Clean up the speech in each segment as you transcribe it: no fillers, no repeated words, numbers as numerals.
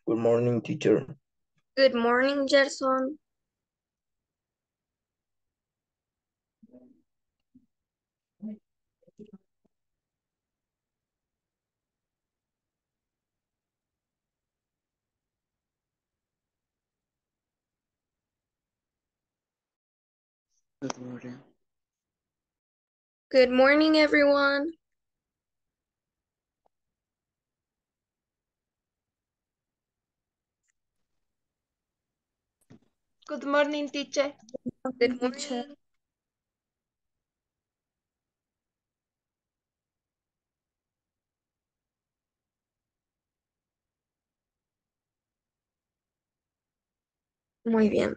Good morning, teacher. Good morning, Gerson. Good morning. Good morning, everyone. Good morning, teacher. Good morning. Muy bien.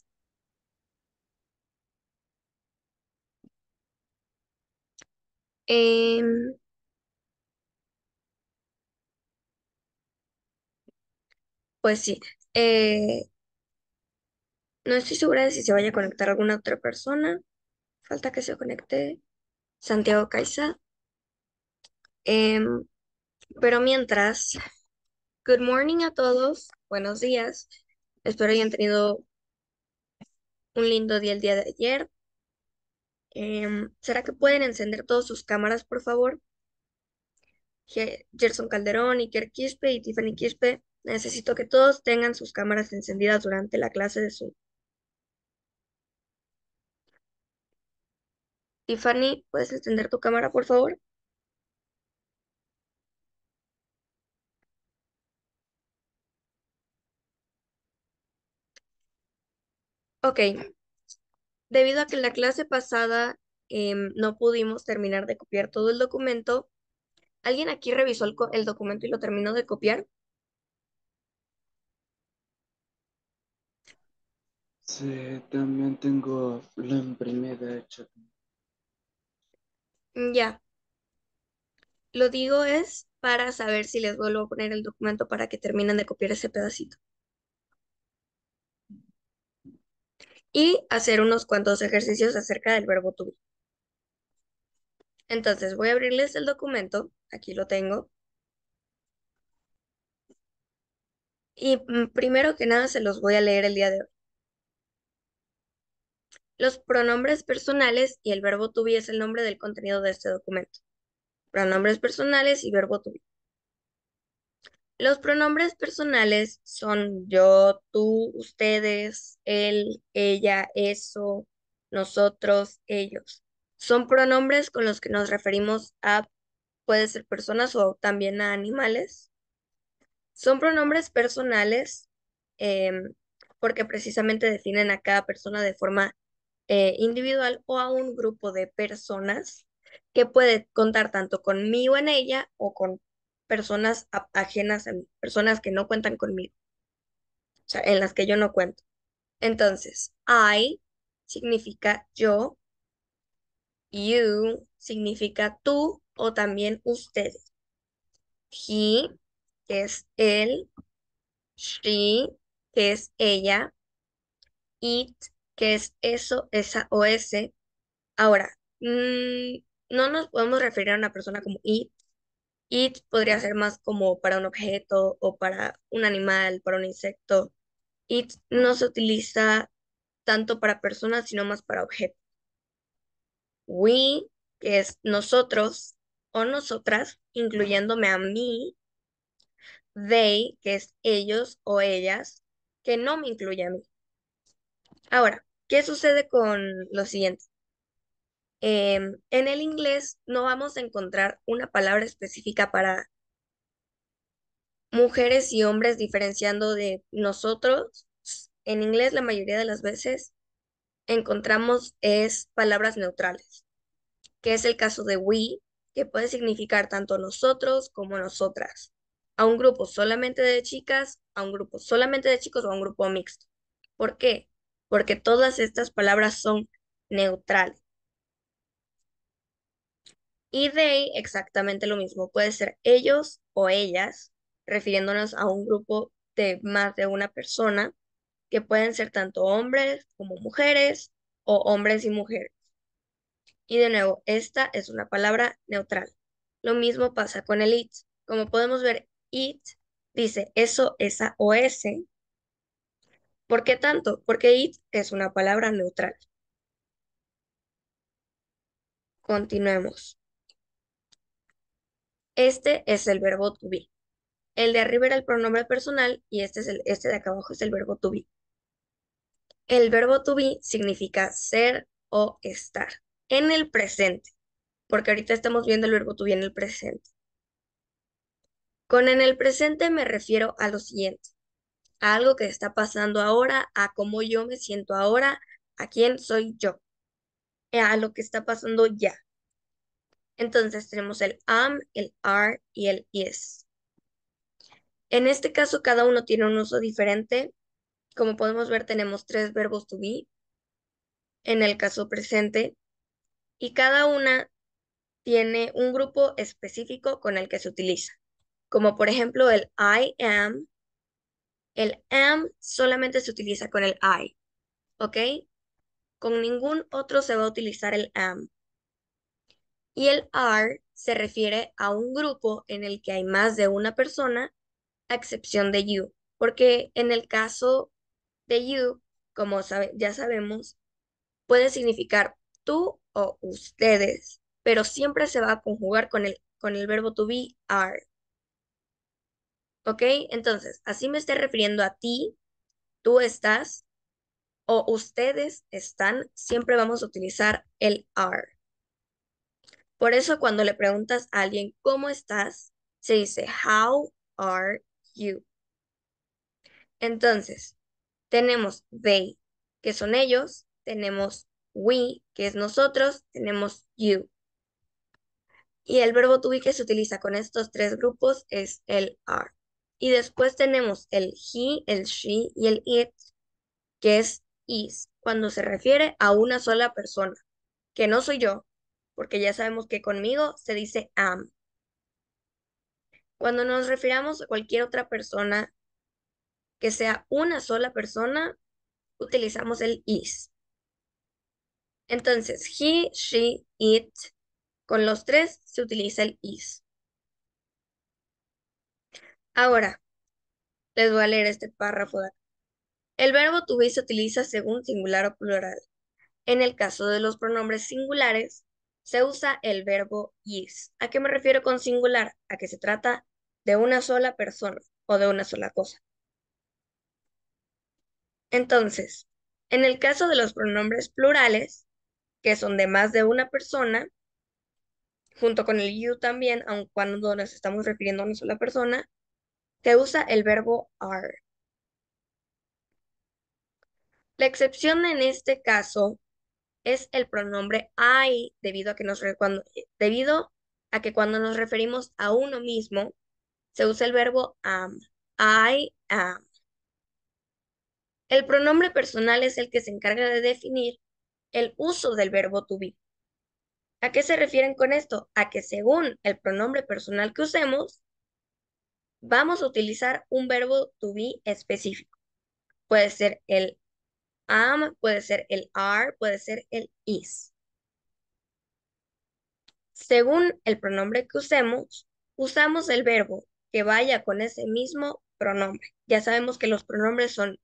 Em, pues sí. eh, no estoy segura de si se vaya a conectar alguna otra persona. Falta que se conecte Santiago Caiza. Em, pero mientras, good morning a todos. Buenos días. Espero hayan tenido un lindo día el día de ayer. ¿Será que pueden encender todas sus cámaras, por favor? Gerson Calderón, Iker Quispe y Tiffany Quispe, necesito que todos tengan sus cámaras encendidas durante la clase de Zoom. Tiffany, ¿puedes encender tu cámara, por favor? Ok, debido a que en la clase pasada no pudimos terminar de copiar todo el documento, ¿alguien aquí revisó el documento y lo terminó de copiar? Sí, también tengo la imprimida hecha. Ya, lo digo es para saber si les vuelvo a poner el documento para que terminen de copiar ese pedacito. Y hacer unos cuantos ejercicios acerca del verbo to be. Entonces voy a abrirles el documento, aquí lo tengo, y primero que nada se los voy a leer el día de hoy. Los pronombres personales y el verbo to be es el nombre del contenido de este documento. Pronombres personales y verbo to be. Los pronombres personales son yo, tú, ustedes, él, ella, eso, nosotros, ellos. Son pronombres con los que nos referimos a, puede ser personas o también a animales. Son pronombres personales porque precisamente definen a cada persona de forma individual o a un grupo de personas que puede contar tanto conmigo en ella o con personas ajenas a mí, personas que no cuentan conmigo, o sea, en las que yo no cuento. Entonces, I significa yo, you significa tú o también ustedes. He, que es él, she, que es ella, it, que es eso, esa o ese. Ahora, no nos podemos referir a una persona como it. It podría ser más como para un objeto o para un animal, para un insecto. It no se utiliza tanto para personas, sino más para objetos. We, que es nosotros o nosotras, incluyéndome a mí. They, que es ellos o ellas, que no me incluye a mí. Ahora, ¿qué sucede con lo siguiente? En el inglés no vamos a encontrar una palabra específica para mujeres y hombres diferenciando de nosotros. En inglés la mayoría de las veces encontramos es palabras neutrales, que es el caso de we, que puede significar tanto nosotros como nosotras, a un grupo solamente de chicas, a un grupo solamente de chicos o a un grupo mixto. ¿Por qué? Porque todas estas palabras son neutrales. Y they, exactamente lo mismo. Puede ser ellos o ellas, refiriéndonos a un grupo de más de una persona, que pueden ser tanto hombres como mujeres o hombres y mujeres. Y de nuevo, esta es una palabra neutral. Lo mismo pasa con el it. Como podemos ver, it dice eso, esa o ese. ¿Por qué tanto? Porque it es una palabra neutral. Continuemos. Este es el verbo to be. El de arriba era el pronombre personal y este de acá abajo es el verbo to be. El verbo to be significa ser o estar en el presente, porque ahorita estamos viendo el verbo to be en el presente. Con en el presente me refiero a lo siguiente, a algo que está pasando ahora, a cómo yo me siento ahora, a quién soy yo, a lo que está pasando ya. Entonces tenemos el am, el are y el is. En este caso, cada uno tiene un uso diferente. Como podemos ver, tenemos 3 verbos to be en el caso presente y cada una tiene un grupo específico con el que se utiliza. Como por ejemplo el I am. El am solamente se utiliza con el I, ¿ok? Con ningún otro se va a utilizar el am. Y el are se refiere a un grupo en el que hay más de una persona, a excepción de you. Porque en el caso de you, como ya sabemos, puede significar tú o ustedes, pero siempre se va a conjugar con el verbo to be, are. ¿Ok? Entonces, así me estoy refiriendo a ti, tú estás o ustedes están, siempre vamos a utilizar el are. Por eso cuando le preguntas a alguien cómo estás, se dice how are you. Entonces, tenemos they, que son ellos, tenemos we, que es nosotros, tenemos you. Y el verbo to be que se utiliza con estos 3 grupos es el are. Y después tenemos el he, el she y el it, que es is, cuando se refiere a una sola persona, que no soy yo, porque ya sabemos que conmigo se dice am. Cuando nos refiramos a cualquier otra persona que sea una sola persona, utilizamos el is. Entonces, he, she, it, con los 3 se utiliza el is. Ahora, les voy a leer este párrafo de acá. El verbo to be se utiliza según singular o plural. En el caso de los pronombres singulares, se usa el verbo is. ¿A qué me refiero con singular? A que se trata de una sola persona o de una sola cosa. Entonces, en el caso de los pronombres plurales, que son de más de una persona, junto con el you también, aun cuando nos estamos refiriendo a una sola persona, se usa el verbo are. La excepción en este caso es el pronombre I, debido a que cuando nos referimos a uno mismo, se usa el verbo am. I am. El pronombre personal es el que se encarga de definir el uso del verbo to be. ¿A qué se refieren con esto? A que según el pronombre personal que usemos, vamos a utilizar un verbo to be específico. Puede ser el am, puede ser el are, puede ser el is. Según el pronombre que usemos, usamos el verbo que vaya con ese mismo pronombre. Ya sabemos que los pronombres son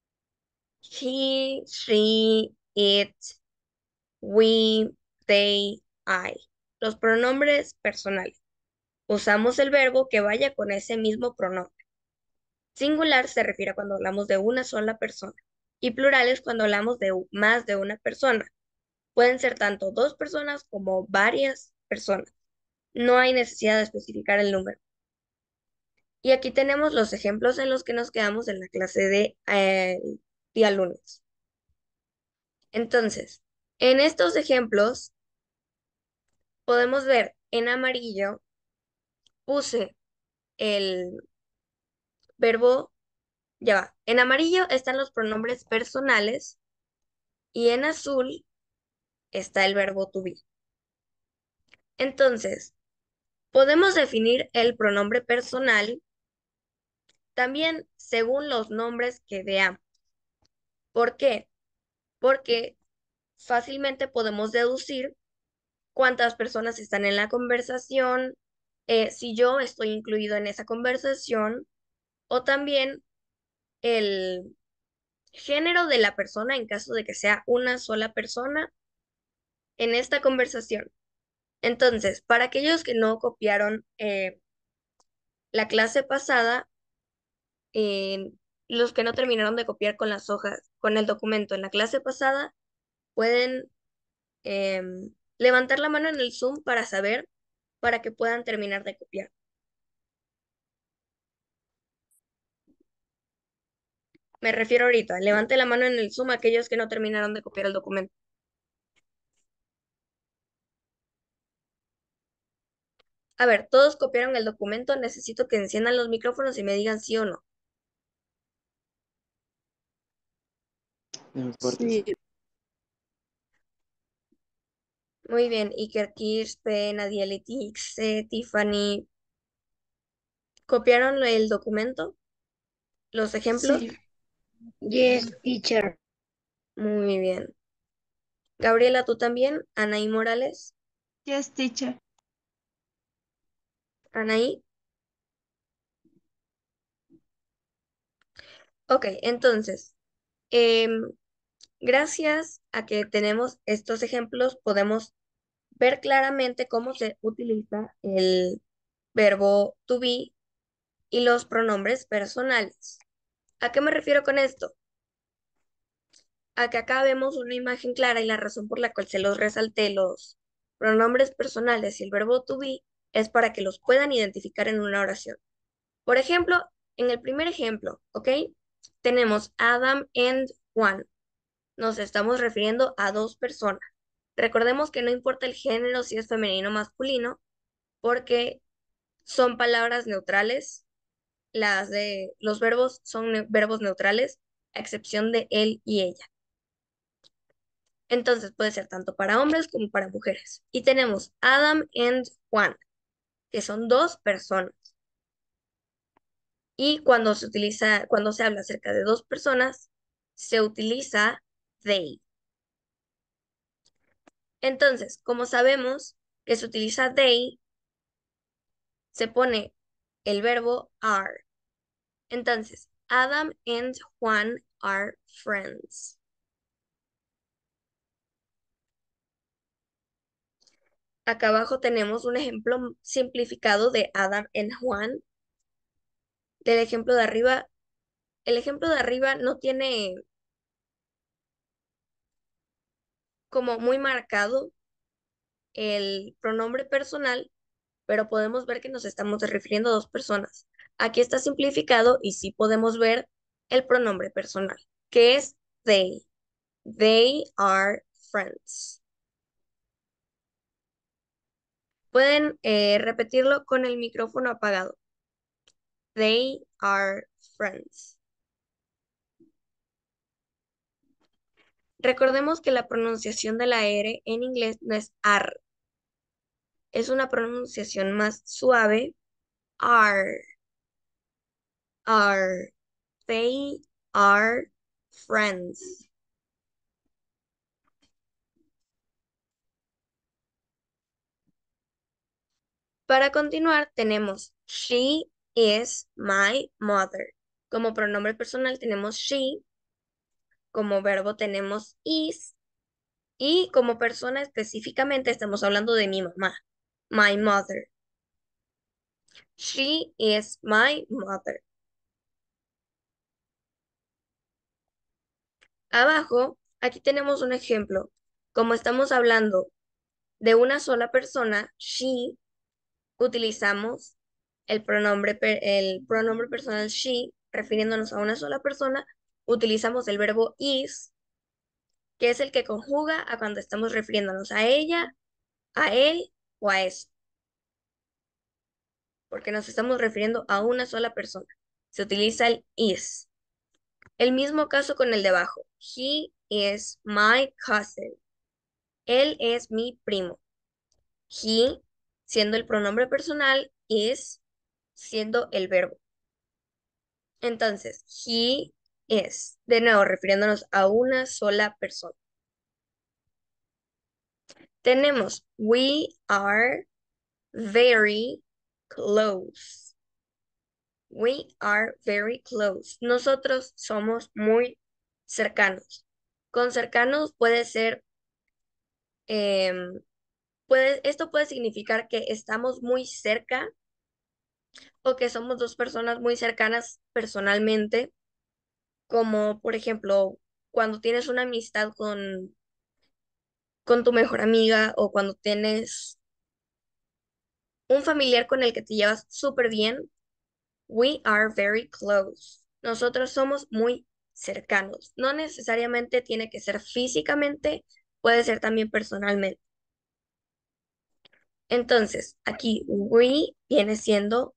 he, she, it, we, they, I. Los pronombres personales. Usamos el verbo que vaya con ese mismo pronombre. Singular se refiere a cuando hablamos de una sola persona y plural es cuando hablamos de más de una persona. Pueden ser tanto 2 personas como varias personas. No hay necesidad de especificar el número. Y aquí tenemos los ejemplos en los que nos quedamos en la clase de día lunes. Entonces, en estos ejemplos podemos ver en amarillo puse el verbo, ya va, en amarillo están los pronombres personales y en azul está el verbo to be. Entonces, podemos definir el pronombre personal también según los nombres que veamos. ¿Por qué? Porque fácilmente podemos deducir cuántas personas están en la conversación, si yo estoy incluido en esa conversación o también el género de la persona en caso de que sea una sola persona en esta conversación. Entonces, para aquellos que no copiaron la clase pasada, eh, los que no terminaron de copiar con las hojas, con el documento en la clase pasada, pueden levantar la mano en el Zoom para saber, para que puedan terminar de copiar. Me refiero ahorita, levante la mano en el Zoom aquellos que no terminaron de copiar el documento. A ver, todos copiaron el documento, necesito que enciendan los micrófonos y me digan sí o no. No importa. Sí. Muy bien, Iker, Kirsten, Nadiel, Tixe, Tiffany, ¿copiaron el documento? ¿Los ejemplos? Sí. Yes, teacher. Muy bien. Gabriela, ¿tú también? Anaí Morales. Yes, teacher. Anaí. Ok, entonces, em, gracias a que tenemos estos ejemplos, podemos ver claramente cómo se utiliza el verbo to be y los pronombres personales. ¿A qué me refiero con esto? A que acá vemos una imagen clara y la razón por la cual se los resalté, los pronombres personales y el verbo to be, es para que los puedan identificar en una oración. Por ejemplo, en el primer ejemplo, ¿ok? Tenemos Adam and Juan. Nos estamos refiriendo a dos personas. Recordemos que no importa el género, si es femenino o masculino, porque son palabras neutrales. Los verbos son verbos neutrales, a excepción de él y ella. Entonces puede ser tanto para hombres como para mujeres. Y tenemos Adam and Juan, que son dos personas. Y cuando cuando se habla acerca de dos personas, se utiliza they. Entonces, como sabemos que se utiliza they, se pone el verbo are. Entonces, Adam and Juan are friends. Acá abajo tenemos un ejemplo simplificado de Adam and Juan. Del ejemplo de arriba, el ejemplo de arriba no tiene como muy marcado el pronombre personal, pero podemos ver que nos estamos refiriendo a dos personas. Aquí está simplificado y sí podemos ver el pronombre personal, que es they. They are friends. Pueden repetirlo con el micrófono apagado. They are friends. Recordemos que la pronunciación de la R en inglés no es ar, es una pronunciación más suave. Are, are, they are friends. Para continuar, tenemos she is my mother. Como pronombre personal tenemos she, como verbo tenemos is, y como persona específicamente estamos hablando de mi mamá, my mother. She is my mother. Abajo, aquí tenemos un ejemplo. Como estamos hablando de una sola persona, she, utilizamos el pronombre personal she, refiriéndonos a una sola persona, utilizamos el verbo is, que es el que conjuga a cuando estamos refiriéndonos a ella, a él o a eso, porque nos estamos refiriendo a una sola persona. Se utiliza el is. El mismo caso con el de abajo. He is my cousin. Él es mi primo. He, siendo el pronombre personal, is, siendo el verbo. Entonces, he is, de nuevo, refiriéndonos a una sola persona. Tenemos, we are very close. We are very close. Nosotros somos muy cercanos. Con cercanos puede ser, esto puede significar que estamos muy cerca o que somos dos personas muy cercanas personalmente, como por ejemplo, cuando tienes una amistad con tu mejor amiga o cuando tienes un familiar con el que te llevas súper bien. We are very close. Nosotros somos muy cercanos. No necesariamente tiene que ser físicamente, puede ser también personalmente. Entonces, aquí we viene siendo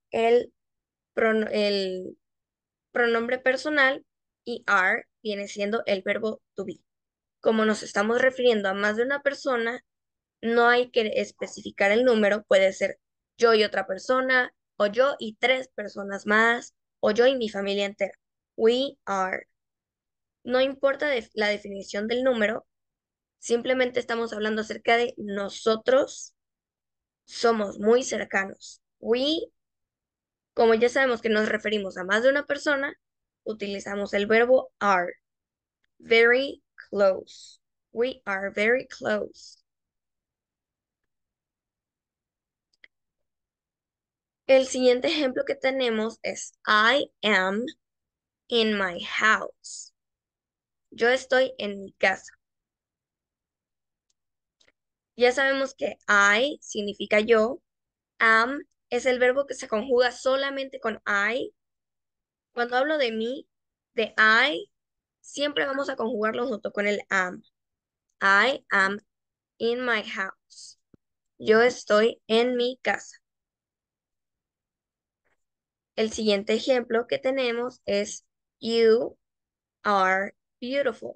el pronombre personal y are viene siendo el verbo to be. Como nos estamos refiriendo a más de una persona, no hay que especificar el número, puede ser yo y otra persona, o yo y tres personas más, o yo y mi familia entera. We are. No importa la definición del número, simplemente estamos hablando acerca de nosotros somos muy cercanos. We, como ya sabemos que nos referimos a más de una persona, utilizamos el verbo are. Very close. We are very close. El siguiente ejemplo que tenemos es I am in my house. Yo estoy en mi casa. Ya sabemos que I significa yo. Am es el verbo que se conjuga solamente con I. Cuando hablo de mí, de I, siempre vamos a conjugarlo junto con el am. I am in my house. Yo estoy en mi casa. El siguiente ejemplo que tenemos es You are beautiful.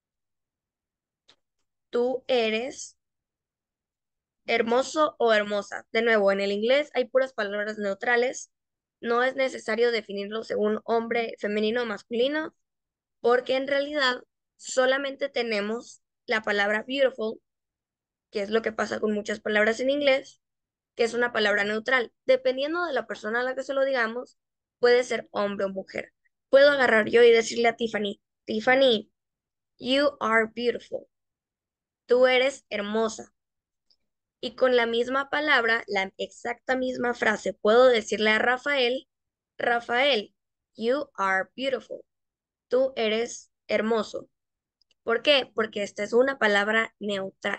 Tú eres hermoso o hermosa. De nuevo, en el inglés hay puras palabras neutrales. No es necesario definirlo según hombre, femenino o masculino, porque en realidad solamente tenemos la palabra beautiful, que es lo que pasa con muchas palabras en inglés, que es una palabra neutral. Dependiendo de la persona a la que se lo digamos, puede ser hombre o mujer. Puedo agarrar yo y decirle a Tiffany, Tiffany, you are beautiful. Tú eres hermosa. Y con la misma palabra, la exacta misma frase, puedo decirle a Rafael, Rafael, you are beautiful. Tú eres hermoso. ¿Por qué? Porque esta es una palabra neutral.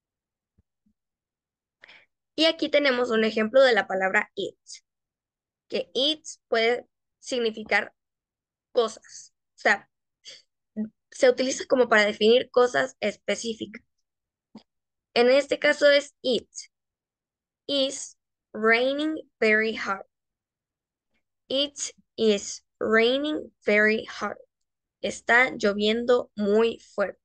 Y aquí tenemos un ejemplo de la palabra it, que it puede significar cosas. O sea, se utiliza como para definir cosas específicas. En este caso es it is raining very hard. It is raining very hard. Está lloviendo muy fuerte.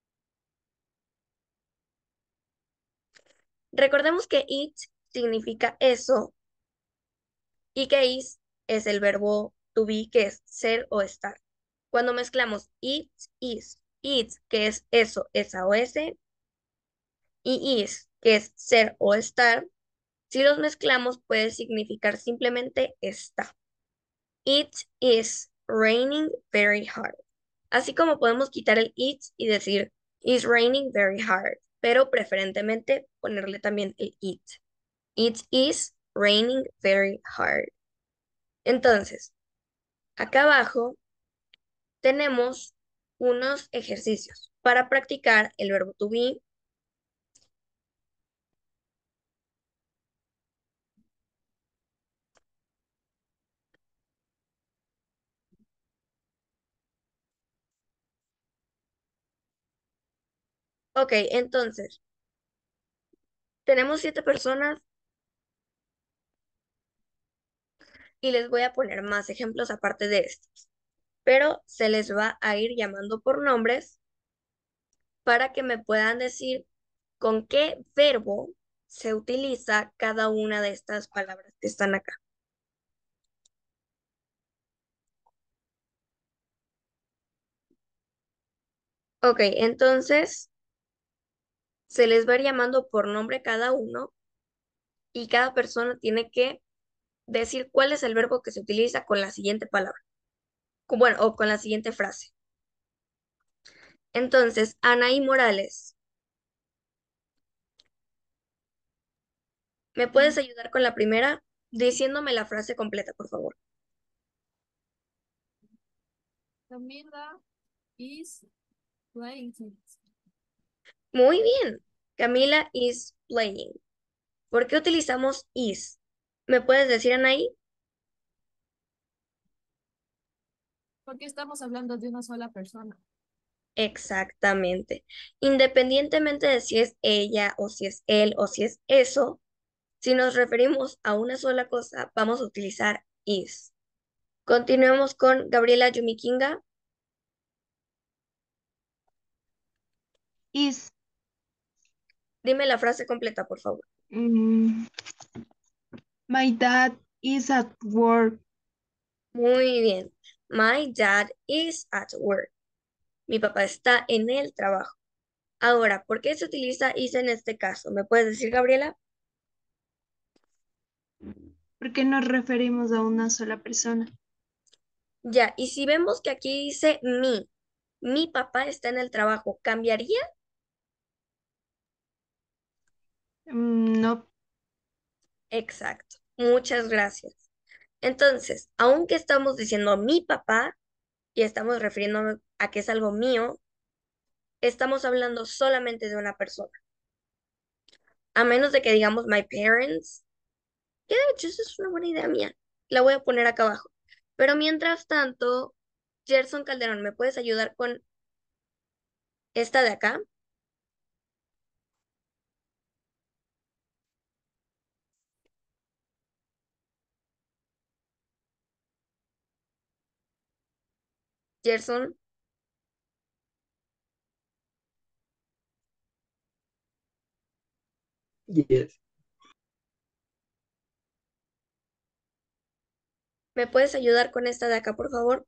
Recordemos que it significa eso y que es el verbo to be, que es ser o estar. Cuando mezclamos it is, it, que es eso, esa o ese, y is, que es ser o estar, si los mezclamos puede significar simplemente está. It is raining very hard. Así como podemos quitar el it y decir it's raining very hard, pero preferentemente ponerle también el it. It is raining very hard. Entonces, acá abajo tenemos unos ejercicios para practicar el verbo to be. Ok, entonces, tenemos 7 personas y les voy a poner más ejemplos aparte de estos, pero se les va a ir llamando por nombres para que me puedan decir con qué verbo se utiliza cada una de estas palabras que están acá. Ok, entonces se les va a ir llamando por nombre cada uno y cada persona tiene que decir cuál es el verbo que se utiliza con la siguiente palabra. Bueno, o con la siguiente frase. Entonces, Anaí Morales, ¿me puedes ayudar con la primera? Diciéndome la frase completa, por favor. Camila is playing tennis. Muy bien. Camila is playing. ¿Por qué utilizamos is? ¿Me puedes decir, Anaí? Porque estamos hablando de una sola persona. Exactamente. Independientemente de si es ella o si es él o si es eso, si nos referimos a una sola cosa, vamos a utilizar is. Continuemos con Gabriela Yumikinga. Is. Dime la frase completa, por favor. mm, my dad is at work. Muy bien. My dad is at work. Mi papá está en el trabajo. Ahora, ¿por qué se utiliza is en este caso? ¿Me puedes decir, Gabriela? ¿Por qué nos referimos a una sola persona? Ya, y si vemos que aquí dice mi papá está en el trabajo, ¿cambiaría? No. Exacto. Muchas gracias. Entonces, aunque estamos diciendo mi papá y estamos refiriéndonos a que es algo mío, estamos hablando solamente de una persona. A menos de que digamos my parents, que de hecho esa es una buena idea mía. La voy a poner acá abajo. Pero mientras tanto, Gerson Calderón, ¿me puedes ayudar con esta de acá? Gerson, Yes. ¿me puedes ayudar con esta de acá, por favor?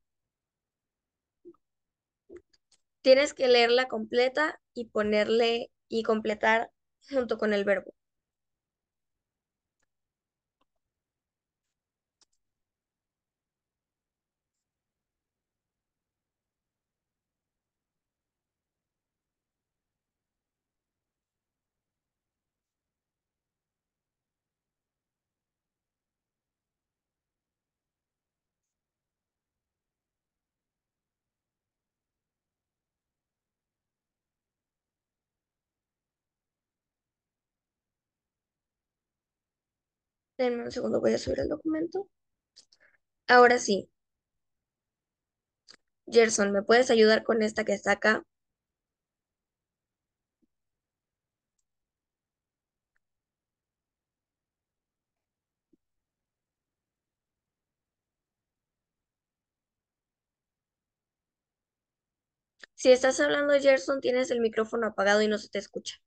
Tienes que leerla completa y ponerle y completar junto con el verbo. Denme un segundo, voy a subir el documento. Ahora sí, Gerson, ¿me puedes ayudar con esta que está acá? Si estás hablando, Gerson, tienes el micrófono apagado y no se te escucha.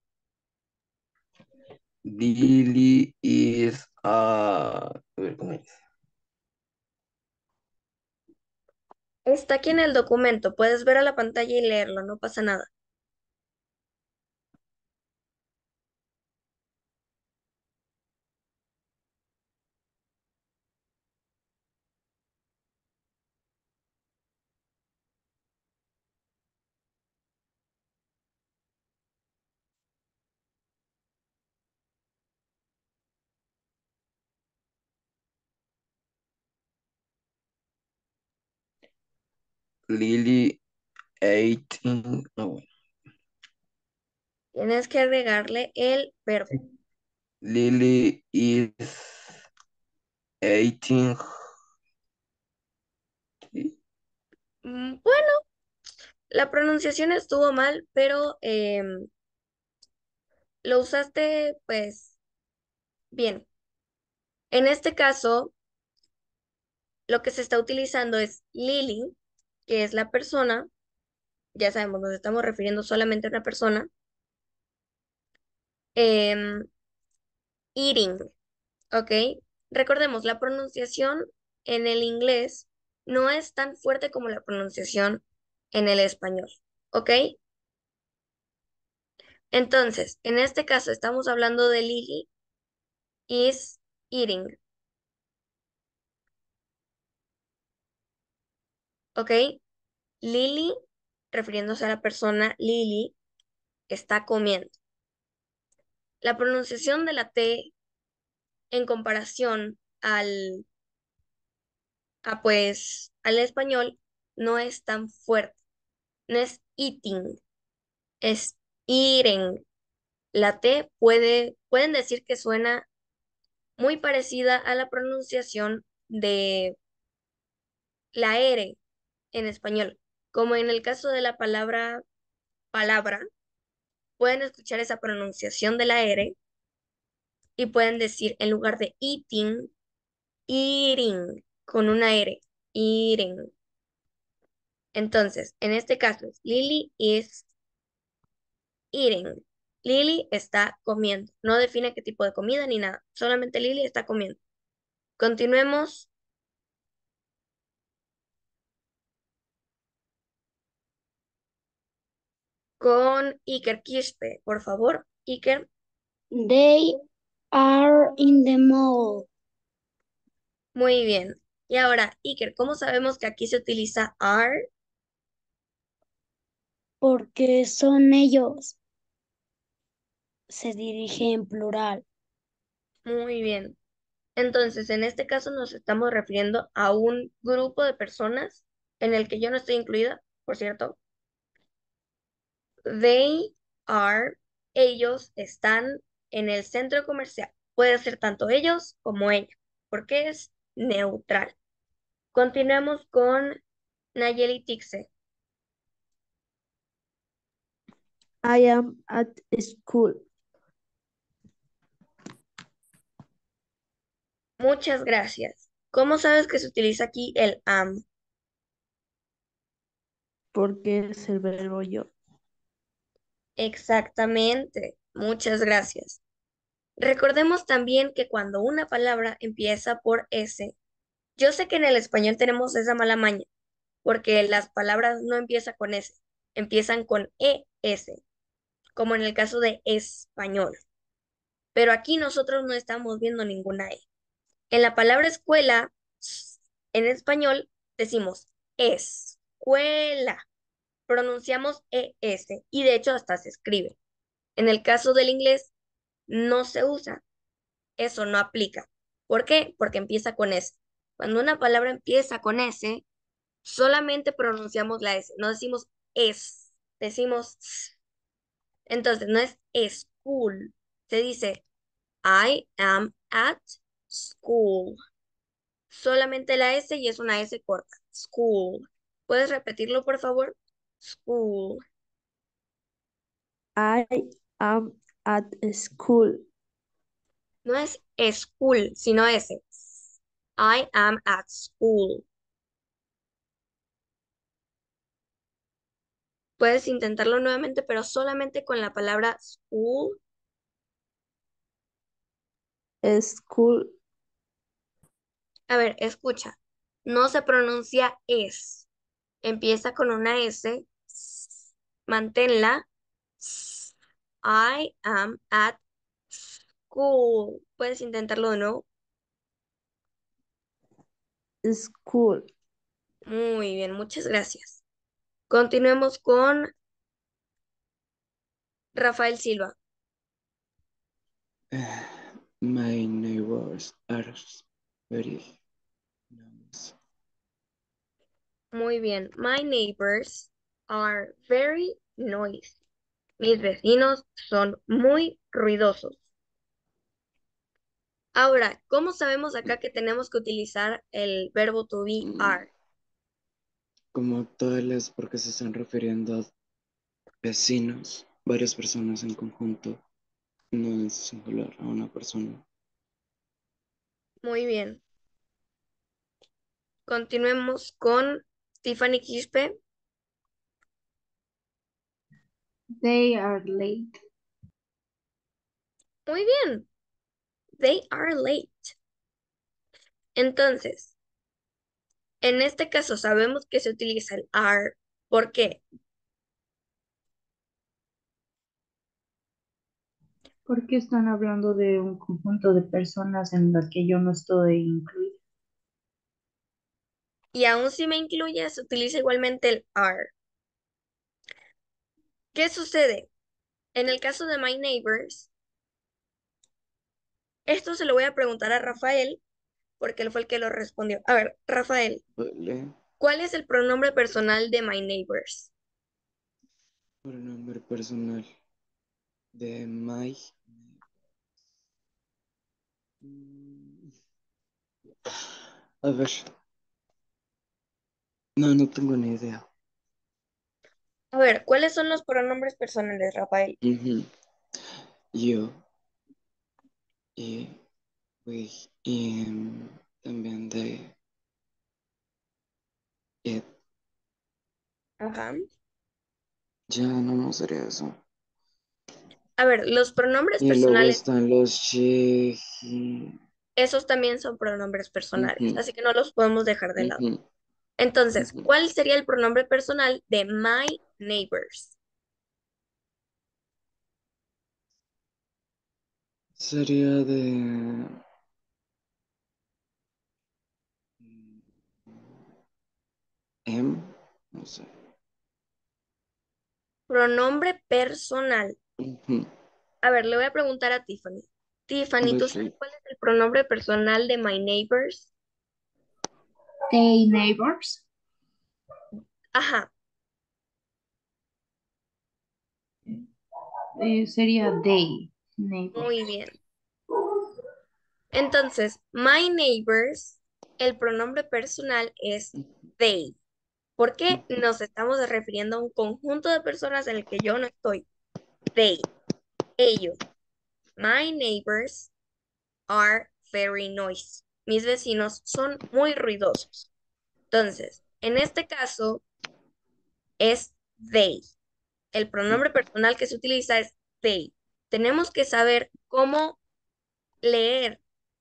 Lily is a ver, ¿cómo es? Está aquí en el documento, puedes ver a la pantalla y leerlo, no pasa nada. Lily 18. Bueno. Tienes que agregarle el verbo. Lily is 18. ¿Sí? Bueno, la pronunciación estuvo mal, pero lo usaste pues bien. En este caso, lo que se está utilizando es Lily, que es la persona, ya sabemos, nos estamos refiriendo solamente a una persona, em, eating, ¿ok? Recordemos, la pronunciación en el inglés no es tan fuerte como la pronunciación en el español, ¿ok? Entonces, en este caso estamos hablando de Lily is eating. ¿Ok? Lily, refiriéndose a la persona Lily, está comiendo. La pronunciación de la T en comparación al español no es tan fuerte. No es eating, es eating. La T pueden decir que suena muy parecida a la pronunciación de la R en español. Como en el caso de la palabra, pueden escuchar esa pronunciación de la R y pueden decir en lugar de eating, eating, con una R, eating. Entonces, en este caso, Lily is eating. Lily está comiendo. No define qué tipo de comida ni nada. Solamente Lily está comiendo. Continuemos con Iker Quispe, por favor. Iker, They are in the mall muy bien. Y ahora, Iker, ¿cómo sabemos que aquí se utiliza are? porque son ellos. Se dirige en plural. Muy bien. Entonces, en este caso nos estamos refiriendo a un grupo de personas en el que yo no estoy incluida, por cierto. They are, ellos están en el centro comercial. Puede ser tanto ellos como ella, porque es neutral. Continuemos con Nayeli Tixe. I am at school. Muchas gracias. ¿Cómo sabes que se utiliza aquí el am? Porque es el verbo yo. Exactamente. Muchas gracias. Recordemos también que cuando una palabra empieza por S, yo sé que en el español tenemos esa mala maña, porque las palabras no empiezan con S, empiezan con ES, como en el caso de español. Pero aquí nosotros no estamos viendo ninguna E. En la palabra escuela, en español, decimos escuela. Pronunciamos ES y de hecho hasta se escribe. En el caso del inglés, no se usa. Eso no aplica. ¿Por qué? Porque empieza con S. Cuando una palabra empieza con S, solamente pronunciamos la S. No decimos es, decimos s. Entonces, no es school. Se dice I am at school. Solamente la S y es una S corta. School. ¿Puedes repetirlo, por favor? School. I am at school. No es school, sino S. I am at school. Puedes intentarlo nuevamente, pero solamente con la palabra school. School. A ver, escucha. No se pronuncia es. Empieza con una S. Manténla. I am at school. Puedes intentarlo de nuevo. School. Muy bien, muchas gracias. Continuemos con Rafael Silva. My neighbors are very nice. Muy bien. My neighbors are very noisy. Mis vecinos son muy ruidosos. Ahora, ¿cómo sabemos acá que tenemos que utilizar el verbo to be are? Como tales, porque se están refiriendo a vecinos, varias personas en conjunto, no es singular a una persona. Muy bien. Continuemos con Tiffany Quispe. They are late. Muy bien. They are late. Entonces, en este caso sabemos que se utiliza el are. ¿Por qué? Porque están hablando de un conjunto de personas en las que yo no estoy incluida. Y aún si me incluye, se utiliza igualmente el are. ¿Qué sucede? En el caso de my neighbors, esto se lo voy a preguntar a Rafael, porque él fue el que lo respondió. A ver, Rafael, Vale. ¿cuál es el pronombre personal de my neighbors? Pronombre personal de my. A ver. No tengo ni idea. A ver, ¿cuáles son los pronombres personales, Rafael? Ujú. Yo y we y también de it. Ajá. Ya no más sería eso. A ver, los pronombres Y luego personales, están los she, he. esos también son pronombres personales, Ujú, así que no los podemos dejar de lado. ujú, Entonces, ujú. ¿cuál sería el pronombre personal de my neighbors? Sería de no sé. Pronombre personal. Ujú. A ver, le voy a preguntar a Tiffany. Tiffany, ¿tú sabes Vale. cuál es el pronombre personal de my neighbors? They neighbors. Ajá, Sería they neighbors. muy bien. Entonces, my neighbors, el pronombre personal es they. ¿Por qué Ujú. nos estamos refiriendo a un conjunto de personas en el que yo no estoy? They, ellos. My neighbors are very noisy. Mis vecinos son muy ruidosos. Entonces, en este caso es they. El pronombre personal que se utiliza es they. Tenemos que saber cómo leer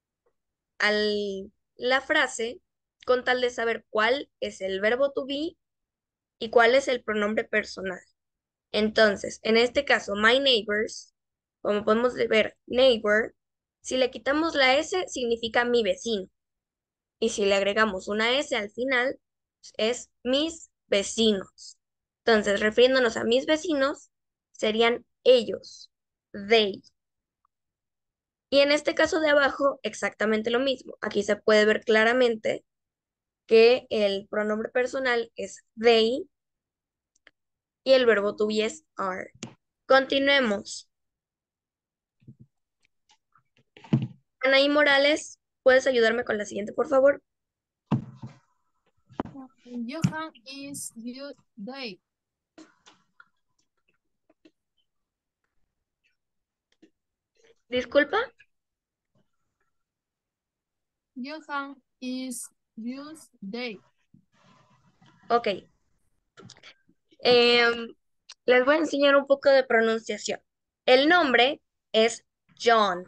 la frase con tal de saber cuál es el verbo to be y cuál es el pronombre personal. Entonces, en este caso, my neighbors, como podemos ver, neighbor, si le quitamos la S, significa mi vecino. Y si le agregamos una S al final, es mis vecinos. Entonces, refiriéndonos a mis vecinos, serían ellos, they. Y en este caso de abajo, exactamente lo mismo. Aquí se puede ver claramente que el pronombre personal es they y el verbo to be es are. Continuemos. Anaí Morales, ¿puedes ayudarme con la siguiente, por favor? Johan is you day. Disculpa. Johan is use day. Ok. Em, Les voy a enseñar un poco de pronunciación. El nombre es John.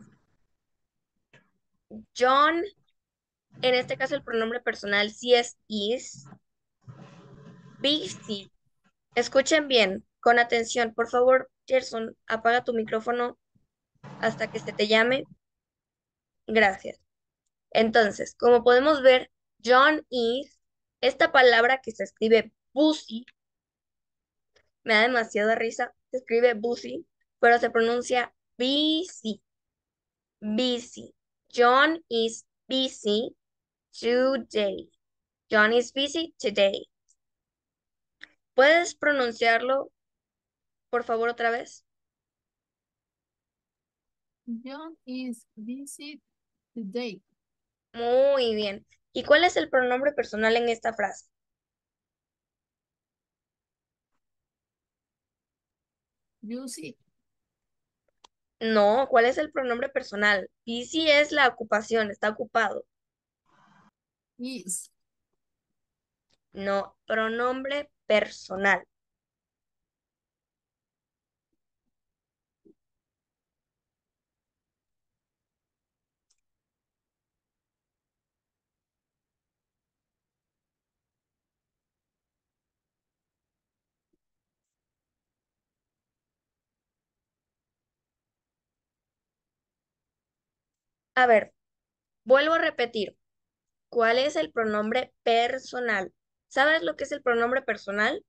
John, en este caso el pronombre personal sí es is. Busy. Escuchen bien, con atención. Por favor, Gerson, apaga tu micrófono hasta que se te llame. Gracias. Entonces, como podemos ver, John is, esta palabra que se escribe busy, me da demasiada risa, se escribe busy, pero se pronuncia busy, busy. John is busy today. John is busy today. ¿Puedes pronunciarlo, por favor, otra vez? John is busy today. Muy bien. ¿Y cuál es el pronombre personal en esta frase? You see No, ¿cuál es el pronombre personal? Busy es la ocupación, está ocupado. is. No, pronombre personal. A ver, vuelvo a repetir. ¿Cuál es el pronombre personal? ¿Sabes lo que es el pronombre personal?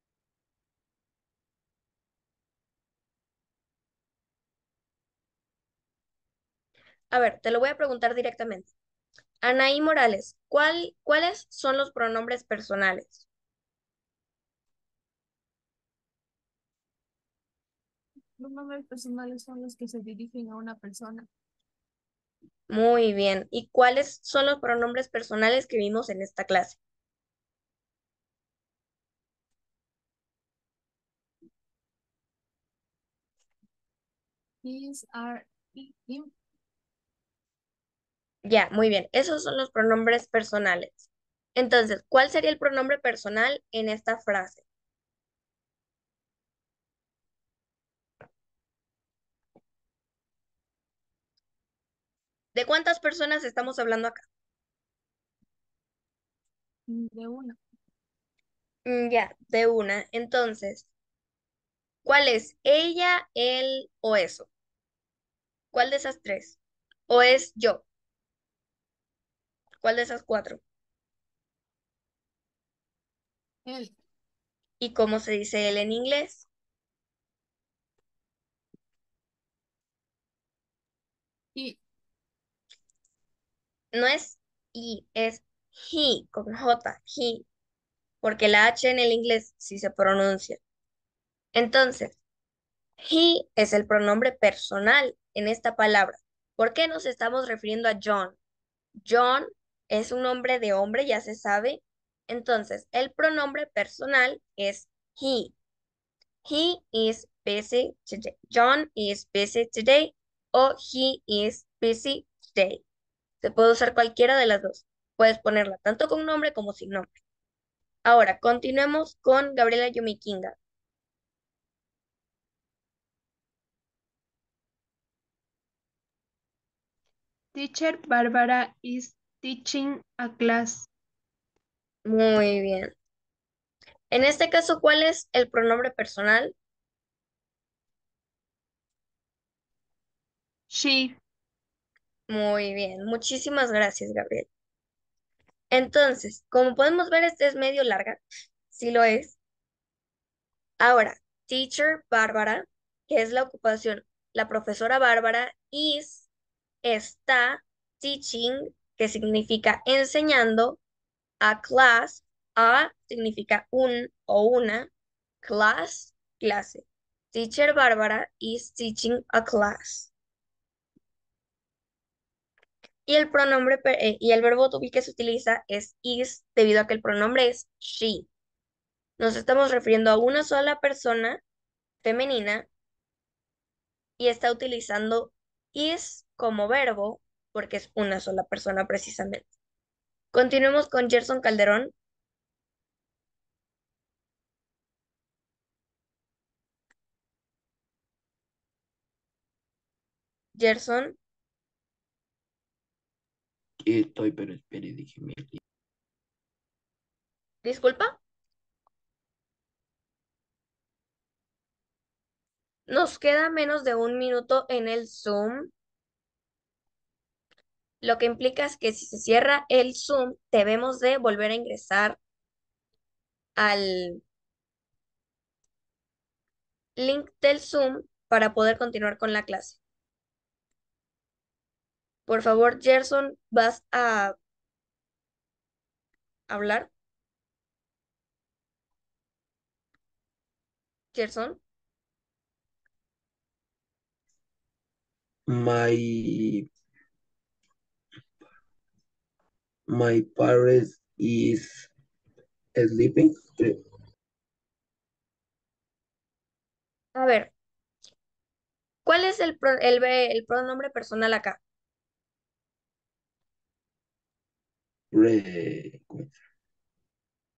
A ver, te lo voy a preguntar directamente. Anaí Morales, ¿cuáles son los pronombres personales? Los nombres personales son los que se dirigen a una persona. Muy bien. ¿Y cuáles son los pronombres personales que vimos en esta clase? His, are, him. Ya, muy bien. Esos son los pronombres personales. Entonces, ¿cuál sería el pronombre personal en esta frase? ¿De cuántas personas estamos hablando acá? De una. Ya, de una. Entonces, ¿cuál es? ¿Ella, él o eso? ¿Cuál de esas tres? ¿O es yo? ¿Cuál de esas cuatro? Él. ¿Y cómo se dice él en inglés? Y No es I, es he, con J, he, porque la H en el inglés sí se pronuncia. Entonces, he es el pronombre personal en esta palabra. ¿Por qué nos estamos refiriendo a John? John es un nombre de hombre, ya se sabe. Entonces, el pronombre personal es he. He is busy today. John is busy today o he is busy today. Se puede usar cualquiera de las dos. Puedes ponerla tanto con nombre como sin nombre. Ahora, continuemos con Gabriela Yumikinga. Teacher Barbara is teaching a class. Muy bien. En este caso, ¿cuál es el pronombre personal? She. Muy bien. Muchísimas gracias, Gabriel. Entonces, como podemos ver, este es medio larga. Sí lo es. Ahora, teacher Bárbara, que es la ocupación, la profesora Bárbara, está teaching, que significa enseñando, a class, a significa un o una, class, clase. Teacher Bárbara is teaching a class. Y el y el verbo to be que se utiliza es is, debido a que el pronombre es she. Nos estamos refiriendo a una sola persona femenina y está utilizando is como verbo porque es una sola persona precisamente. Continuemos con Gerson Calderón. Gerson, Aquí estoy, pero espere, déjeme. disculpa. Nos queda menos de un minuto en el Zoom, lo que implica es que si se cierra el Zoom, debemos de volver a ingresar al link del Zoom para poder continuar con la clase. Por favor, Gerson, ¿vas a hablar? Gerson, My my parents is sleeping. a ver, ¿cuál es el pronombre personal acá?